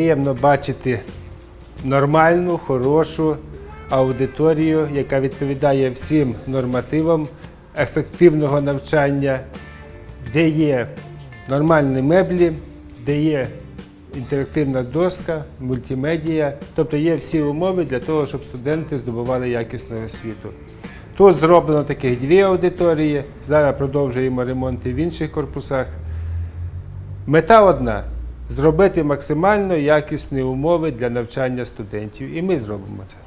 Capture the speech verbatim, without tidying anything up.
приємно бачити нормальну, хорошу аудиторію, яка відповідає всім нормативам ефективного навчання, де є нормальні меблі, де є інтерактивна доска, мультимедія, тобто є всі умови для того, щоб студенти здобували якісну освіту. Тут зроблено таких дві аудиторії, зараз продовжуємо ремонти в інших корпусах. Мета одна – зробити максимально якісні умови для навчання студентів, і ми зробимо це.